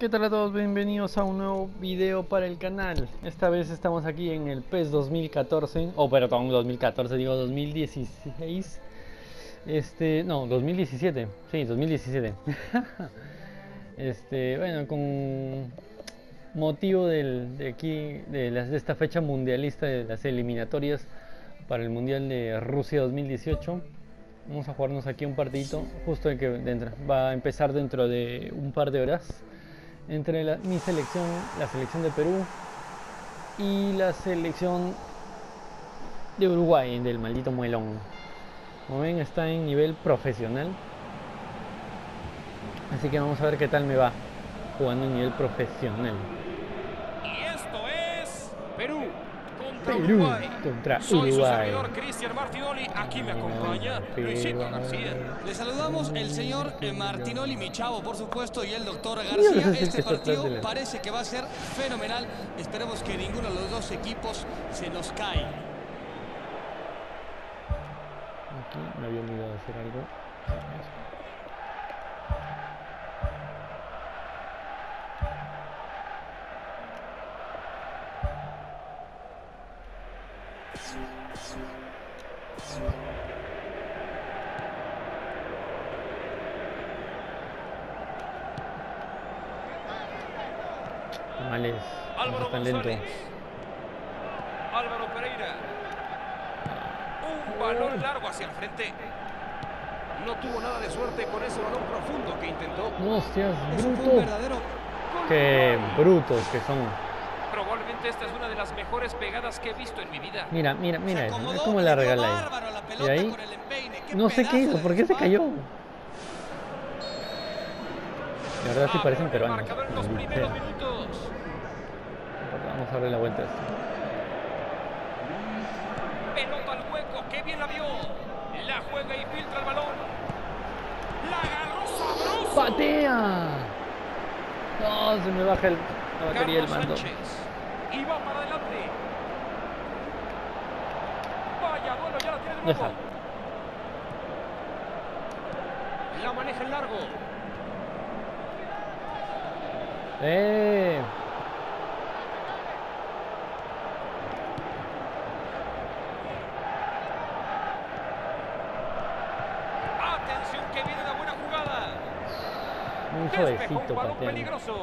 ¿Qué tal a todos? Bienvenidos a un nuevo video para el canal. Esta vez estamos aquí en el PES 2014, perdón, 2014, digo 2016. No, 2017. Sí, 2017. Bueno, con motivo de esta fecha mundialista de las eliminatorias para el Mundial de Rusia 2018. Vamos a jugarnos aquí un partidito justo va a empezar dentro de un par de horas entre mi selección, la selección de Perú y la selección de Uruguay, del maldito muelón. Como ven, está en nivel profesional, así que vamos a ver qué tal me va jugando en nivel profesional. Y esto es Perú contra Perú Uruguay. contra Soy su Uruguay. servidor Cristian Martinoli. Aquí me acompaña Luisito García. Le saludamos el señor Martinoli, mi chavo, por supuesto, y el doctor Yo no sé García. si Este está atrás de partido la- parece que va a ser fenomenal. Esperemos que ninguno de los dos equipos se nos caiga. Aquí me había olvidado de hacer algo. Males, Álvaro tan lento. González. Álvaro Pereira. Un balón largo hacia el frente. No tuvo nada de suerte con ese balón profundo que intentó. Hostias, Eso fue un bruto. verdadero Qué brutos que son. Probablemente esta es una de las mejores pegadas que he visto en mi vida. Mira, mira, Se mira eso. acomodó, Es como la le dio regala bárbaro a la ahí. Y pelota ahí, con el empeine. Qué no sé qué pedazo hizo, de ¿por qué se disparo. cayó? La verdad sí parecen Abre el peruanos. marcador en los primeros minutos. Vamos a darle la vuelta a esto. Pelota al hueco, qué bien la vio. La juega y filtra el balón. La agarró sabroso. ¡Patea! No, se me baja la batería del Carlos mando. Sánchez. Y va para adelante. Vaya duelo, ya la tiene de nuevo. Deja. La maneja en largo. ¡Eh! Atención que viene una buena jugada. Muy Despejó suavecito un balón pateando. peligroso.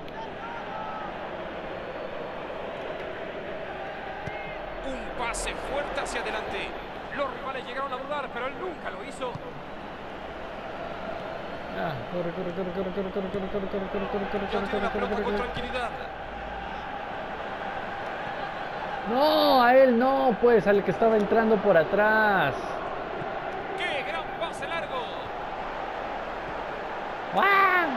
Un pase fuerte hacia adelante. Los rivales llegaron a dudar, pero él nunca lo hizo. Ah, corre, corre, corre, corre, corre, corre, corre, corre, corre, corre, corre, corre, Ya tiene corre, la corre, pelota corre, con corre. tranquilidad. No, a él no, pues, al que estaba entrando por atrás. ¡Qué gran pase largo! ¡Guau!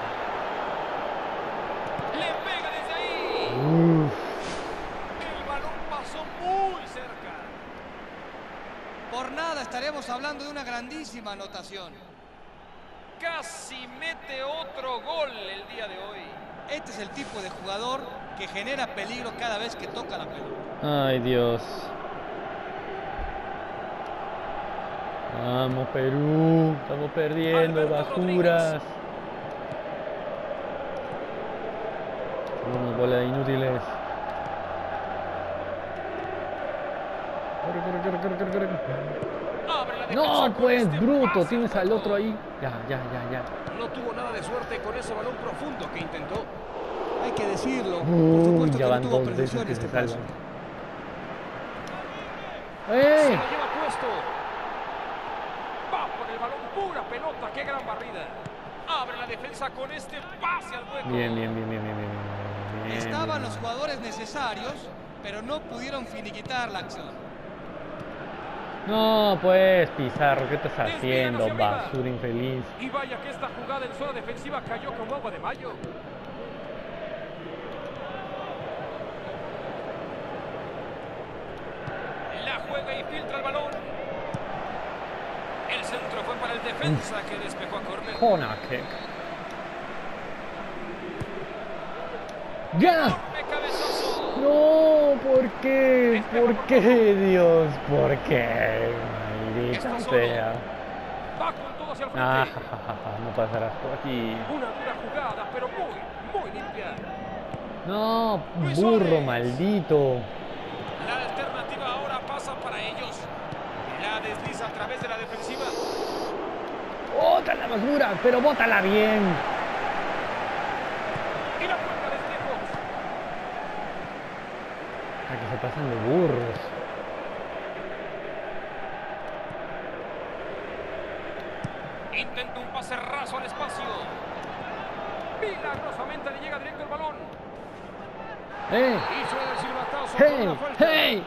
¡Le pega desde ahí! Uf. El balón pasó muy cerca. Por nada estaremos hablando de una grandísima anotación. Casi mete otro gol el día de hoy. Este es el tipo de jugador que genera peligro cada vez que toca la pelota. Ay, Dios. Vamos, Perú. Estamos perdiendo, Alberto basuras. Son unas bolas de inútiles. Corre, corre, corre, corre, corre, corre. Abre la defensa No, con pues, este bruto. pase Tienes al largo. otro ahí. Ya, ya, ya, ya. No tuvo nada de suerte con ese balón profundo que intentó. Hay que decirlo. Por Uy, supuesto ya que no van tuvo dos veces precisión que este se paso. salvan. Se ¡Eh! lo lleva puesto. Va por el balón, pura pelota. ¡Qué gran barrida! Abre la defensa con este pase al hueco. Bien, bien, bien, bien, bien, bien, bien, bien. Estaban los jugadores necesarios, pero no pudieron finiquitar la acción. No, pues, Pizarro, ¿qué estás Desvían haciendo, hacia arriba. basura infeliz? Y vaya que esta jugada en zona defensiva cayó como agua de mayo. La juega y filtra el balón. El centro fue para el defensa que despejó a córner. Corner kick. ¡Ya! Enorme cabezazo. No, ¿por qué? ¿Por qué, Dios? ¿Por qué? Maldita Está solo. sea. Va con todo hacia el Ah, frente. no pasarás por aquí. Una dura jugada, pero muy limpia. No, Luis burro Suárez. maldito. La alternativa ahora pasa para ellos. La desliza a través de la defensiva. ¡Bótala basura! Pero bótala bien. Y la cuelga desde lejos. Aquí se pasan de burros. Intenta un pase raso al espacio. Milagrosamente le llega directo el balón. Y suena el silbatazo por una falta. ¡Hey!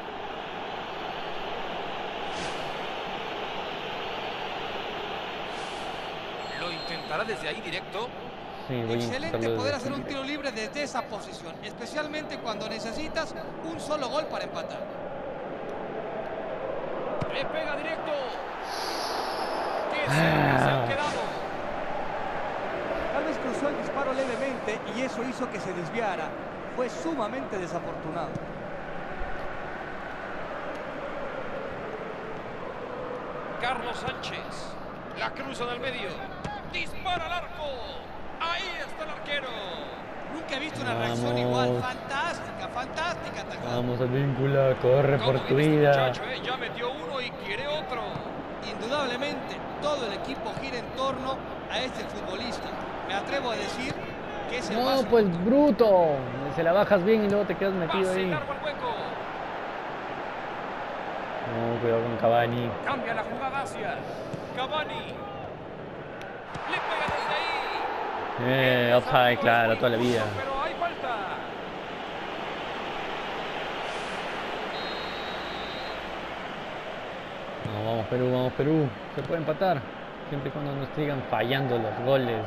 Lo intentará desde ahí directo. Sí, voy a Excelente intentarlo poder desde hacer un aquí. tiro libre desde esa posición, especialmente cuando necesitas un solo gol para empatar. Le pega directo. ¡Qué cerca se han quedado! Tal vez cruzó el disparo levemente y eso hizo que se desviara. Fue sumamente desafortunado. Carlos Sánchez. La cruza del medio. Dispara al arco. Ahí está el arquero. Nunca he visto una Vamos. reacción igual. Fantástica, fantástica atajada. Vamos, Advíncula, corre por ¿Cómo tu viene este vida. muchacho, Ya metió uno y quiere otro. Indudablemente, todo el equipo gira en torno a este futbolista. Me atrevo a decir que es el No, más pues importante. bruto. Se la bajas bien y luego te quedas metido Pase ahí. largo al hueco. No, cuidado con Cavani. Cambia la jugada hacia Cavani. Le pega desde ahí. Offside, claro, toda la vida. Pero hay falta. No, vamos Perú. Se puede empatar. Siempre y cuando no sigan fallando los goles.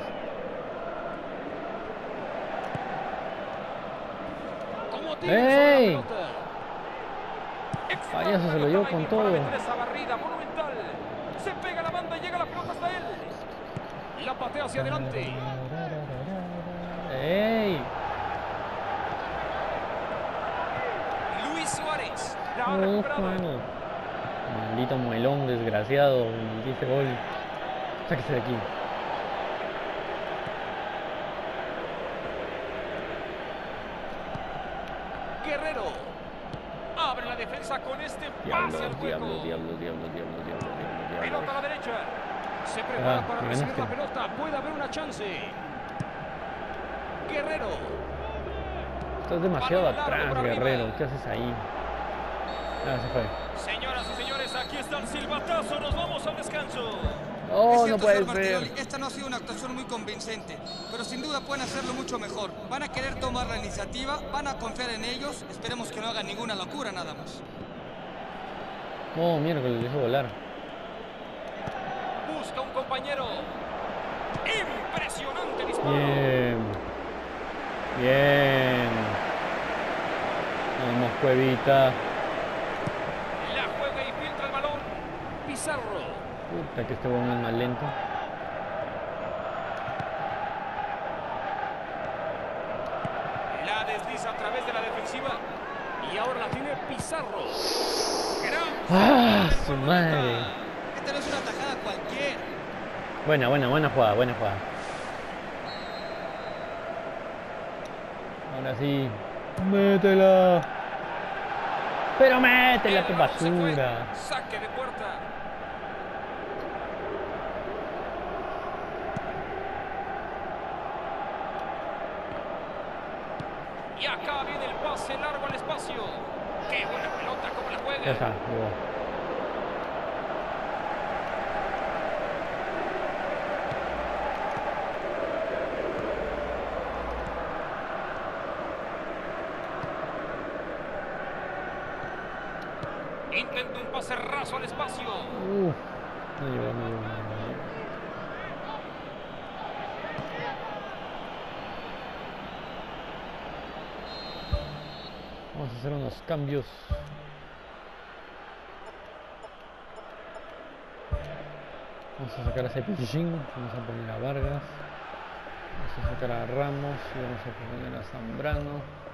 Como tiene sobre la ¡Ey! pelota. Payaso se lo llevó con todo. Esa barrida monumental. Se pega la banda y llega la pelota hasta él. La patea hacia adelante. ¡Ey! Luis Suárez. La ha No, recuperado. Juan. Maldito muelón, desgraciado. Dice gol. Sáquese de aquí. Guerrero. Abre la defensa con este pase al Diablo, hueco. diablo. Pelota a la derecha. Se prepara para me recibir ganaste. la pelota. Puede haber una chance. Guerrero. Estás demasiado Balón largo atrás, por arriba. Guerrero. ¿Qué haces ahí? Ah, se fue. Señoras y señores, aquí está el silbatazo. Nos vamos al descanso. Oh, Es no cierto, puede señor ser. Martinoli, esta no ha sido una actuación muy convincente, pero sin duda pueden hacerlo mucho mejor. Van a querer tomar la iniciativa, van a confiar en ellos, esperemos que no hagan ninguna locura nada más. Oh, miércoles, le hizo volar. Busca un compañero. Impresionante disparo. Bien. Vamos, Cuevita. La juega y filtra el balón. Pizarro. Puta, que este huevón es más lento. La desliza a través de la defensiva. Y ahora la tiene Pizarro. Gran ¡Ah, jugada su del madre! guardameta. Esta no es una tajada cualquiera. Buena jugada. Ahora sí. Métela. Pero métela, El qué balón se fue. basura. Saque de puerta. Y acá viene el pase largo al espacio. Qué buena pelota, como la juega. Ya está, llegó. Intenta un pase raso al espacio. No llegó. Vamos a hacer unos cambios. Vamos a sacar a Cepillín, vamos a poner a Vargas, vamos a sacar a Ramos y vamos a poner a Zambrano.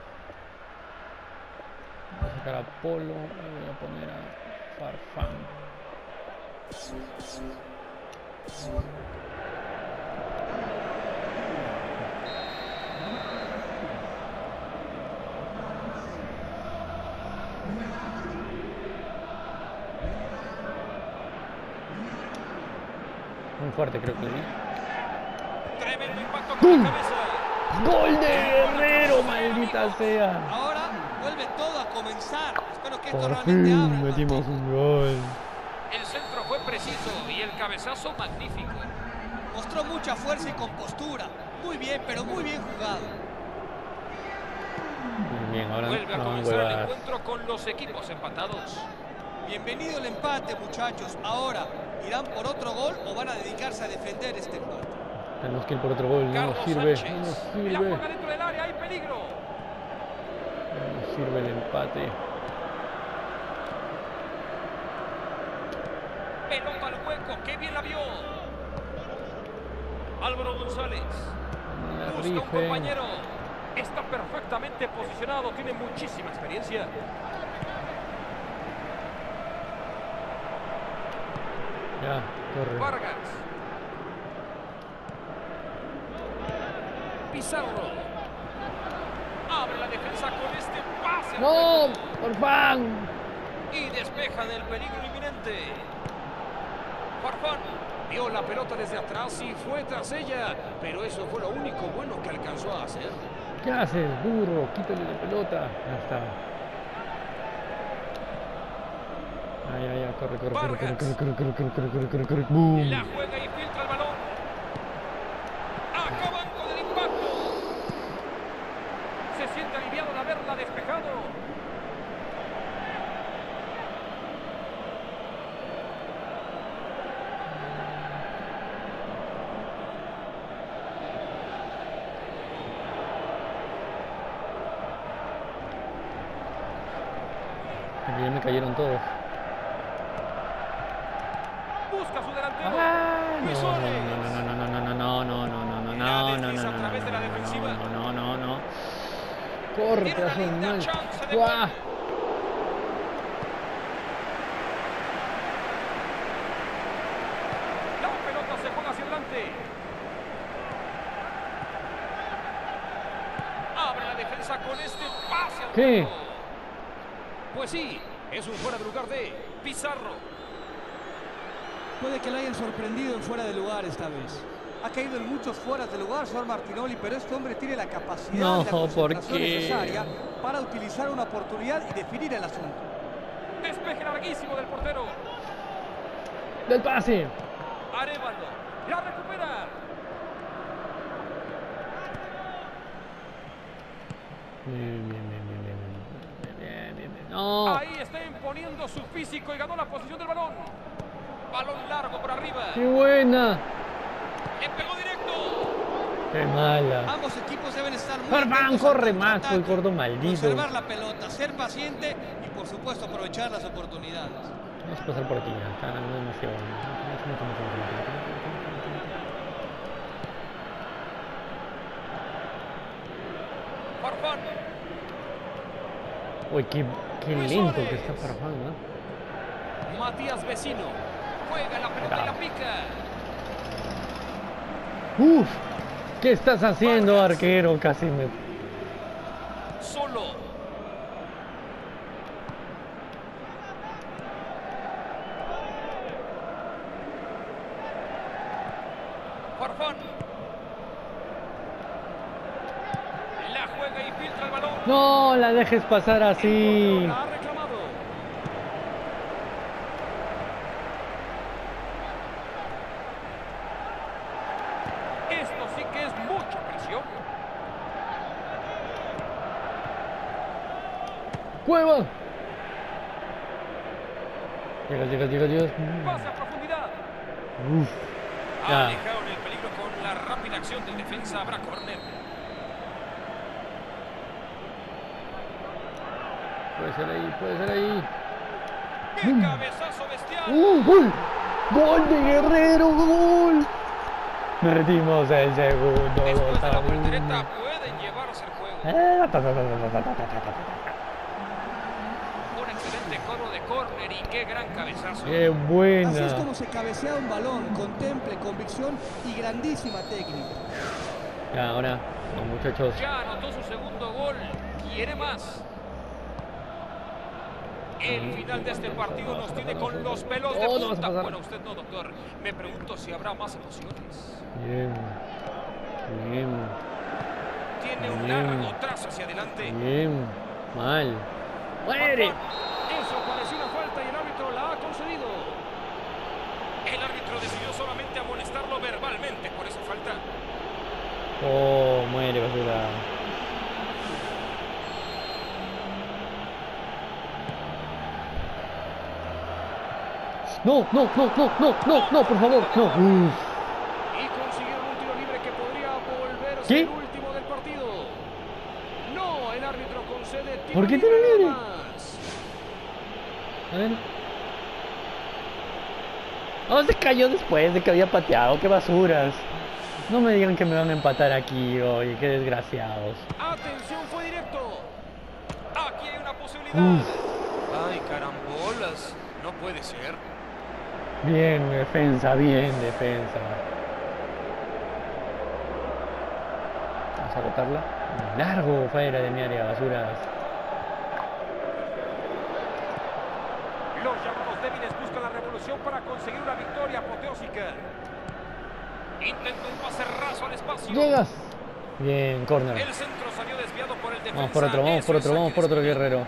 Voy a sacar a Polo y voy a poner a Farfán. Muy fuerte creo que le di. Tremendo impacto con la cabeza. ¡Gol de Guerrero, maldita sea! Ahora vuelve todo a comenzar. Espero que esto Por realmente abra fin el metimos partido. un gol. El centro fue preciso y el cabezazo magnífico. Mostró mucha fuerza y compostura. Muy bien, pero muy bien jugado. Bien, ahora Vuelve a no comenzar el huevadas. encuentro con los equipos empatados. Bienvenido el empate, muchachos. Ahora, ¿irán por otro gol o van a dedicarse a defender este empate? Tenemos que ir por otro gol, no Carlos nos sirve, Sánchez. no nos La sirve. juega dentro del área, hay peligro. No nos sirve el empate. Pelota al hueco, qué bien la vio. Álvaro González. No la Busca un rifen. compañero. Está perfectamente posicionado, tiene muchísima experiencia. Ya, corre. Vargas. Pizarro. Abre la defensa con este pase. al ¡No! hueco. ¡Por fan! Y despeja del peligro inminente. Farfán vio la pelota desde atrás y fue tras ella, pero eso fue lo único bueno que alcanzó a hacer. ¿Qué haces, burro? Quítale la pelota. Ya está. Ya, corre, corre, corre, corre, corre, corre, corre, corre, corre, corre, corre, corre. ¡Bum! La juega y filtra el balón. Acaban con el impacto. Se siente aliviado al haberla despejado. Aquí ya me cayeron todos. Busca a su delantero. Luis No, Suárez. no. Corre, Tiene una pedazo de linda animal. chance de ¡Guau! gol. La pelota se juega hacia adelante. Abre la defensa con este pase al ¿Qué? hueco. Pues sí, es un fuera de lugar de Pizarro. Puede que lo hayan sorprendido en fuera de lugar esta vez. Ha caído en muchos fueras de lugar, señor Martinoli, pero este hombre tiene la capacidad No, y la concentración ¿por qué? necesaria para utilizar una oportunidad y definir el asunto. Despeje larguísimo del portero. ¡Del pase! Arévalo. La recupera. Bien. ¡No! Ahí está imponiendo su físico y ganó la posición del balón. Balón largo por arriba. ¡Qué buena! Le pegó directo. ¡Qué mala! Ambos equipos deben estar muy Farfán, atentos corre al más, contraataque, pues, gordo maldito. Conservar la pelota, ser paciente y por supuesto aprovechar las oportunidades. Vamos a pasar por aquí ya. Está demasiado. Farfán. Uy, qué Luis lento Suárez. que está Farfán, ¿no? Matías Vecino. Juega la pelota y la pica. ¡Uf! ¿Qué estás haciendo, arquero? Casi me... Solo. Farfán. La juega y filtra el balón. ¡No la dejes pasar así! La ha reclamado. Esto sí que es mucha presión. ¡Cueva! Llega. Pase a profundidad. Uf. Ya. Alejaron el peligro con la rápida acción del defensa. Habrá córner. Puede ser ahí. ¡Qué cabezazo bestial! ¡Gol! ¡Gol de Guerrero! ¡Gol! Metimos el segundo. Después de la gol. voltereta pueden llevarse el juego. Un excelente cono de córner y qué gran cabezazo. ¡Qué buena! Así es como se cabecea un balón, con temple, convicción y grandísima técnica. Ya, ahora, los muchachos. Ya anotó su segundo gol. Quiere más. El final de este partido nos tiene con los pelos de no vas a punta. pasar. Bueno, usted no, doctor. Me pregunto si habrá más emociones. Bien. Bien. Tiene un largo trazo hacia adelante. Bien. Mal. ¡Muere! Eso pareció una falta y el árbitro la ha concedido. El árbitro decidió solamente amonestarlo verbalmente por esa falta. Oh, muere, basura. No, no, no, no, no, no, no, por favor, no. Uf. Y consiguieron un tiro libre que podría volverse ¿Qué? el último del partido. No, el árbitro concede tiro ¿Por qué tiro libre? nada más. A ver. Oh, se cayó después de que había pateado, qué basuras. No me digan que me van a empatar aquí, oye, qué desgraciados. Atención, fue directo. Aquí hay una posibilidad. Ay, carambolas. No puede ser. Bien, defensa, bien, defensa. Vamos a botarla. Largo fuera de mi área, basuras. Los llamados débiles buscan la revolución para conseguir una victoria apoteósica. Intenta un pase raso al espacio. Llegas. Bien, corner. El centro salió desviado por el defensa. Vamos por otro, vamos Eso por es otro, vamos saque por de otro esquina. guerrero.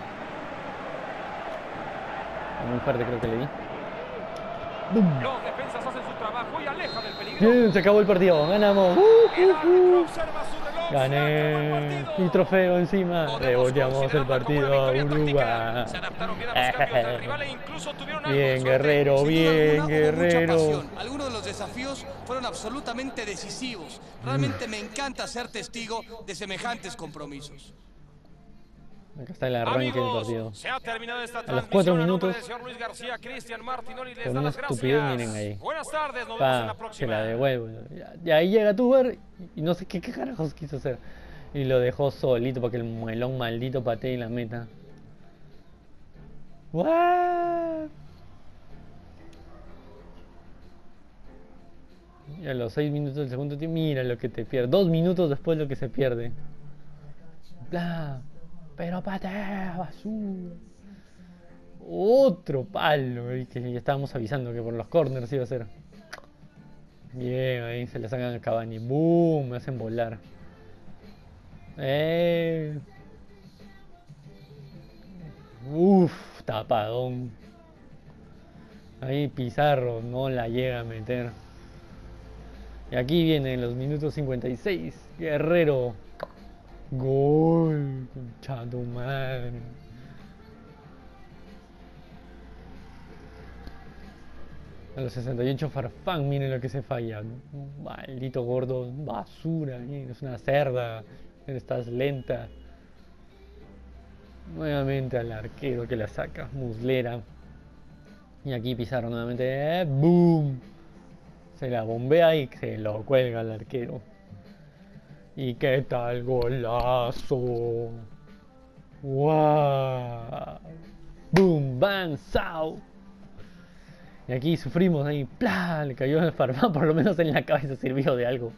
Muy fuerte creo que le di. ¡Bum! Los defensas hacen su trabajo y alejan el peligro. Bien, se acabó el partido, ganamos. El árbitro observa su reloj. Se acabó Gané. el partido. Y trofeo encima. Podemos Revolteamos el considerarla como una partido a victoria Uruguay. táctica. Se adaptaron bien a los cambios del rival e incluso tuvieron algo de Bien, suerte. guerrero, Sin duda bien, alguna, hubo mucha guerrero. pasión. Algunos de los desafíos fueron absolutamente decisivos. Realmente me encanta ser testigo de semejantes compromisos. Acá está el arranque del Amigos, partido. se ha terminado esta A los 4 transmisión. A nombre minutos, del señor Luis García, Cristian Martinoli les con da una las gracias. estupidez, miren ahí. Buenas tardes, nos vemos en la Pa, se próxima. la devuelvo. Y ahí llega Tuber y no sé qué carajos quiso hacer. Y lo dejó solito para que el muelón maldito patee y la meta. ¿What? Y a los 6 minutos del segundo tiempo, mira lo que te pierde. 2 minutos después lo que se pierde. Bla, pero patea, basura. Otro palo, y que ya estábamos avisando que por los corners iba a ser. Bien, ahí se le sacan a Cavani. Boom, me hacen volar. Uff, tapadón. Ahí Pizarro no la llega a meter. Y aquí vienen los minutos 56. Guerrero. Gol. Concha tu madre. A los 68 Farfán, miren lo que se falla. Maldito gordo, basura, es una cerda, estás lenta. Nuevamente al arquero que la saca, Muslera. Y aquí Pizarro nuevamente, ¡boom! Se la bombea y se lo cuelga al arquero. ¿Y qué tal golazo? ¡Wow! ¡Boom! ¡Bang! ¡Sao! Y aquí sufrimos ahí, ¡plá! Le cayó el Farfán, por lo menos en la cabeza sirvió de algo.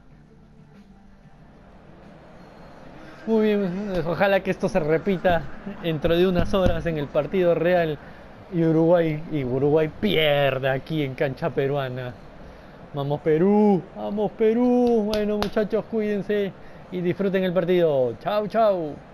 Muy bien, ojalá que esto se repita dentro de unas horas en el partido real y Uruguay pierda aquí en cancha peruana. Vamos Perú, vamos Perú. Bueno muchachos, cuídense y disfruten el partido. Chau, chau.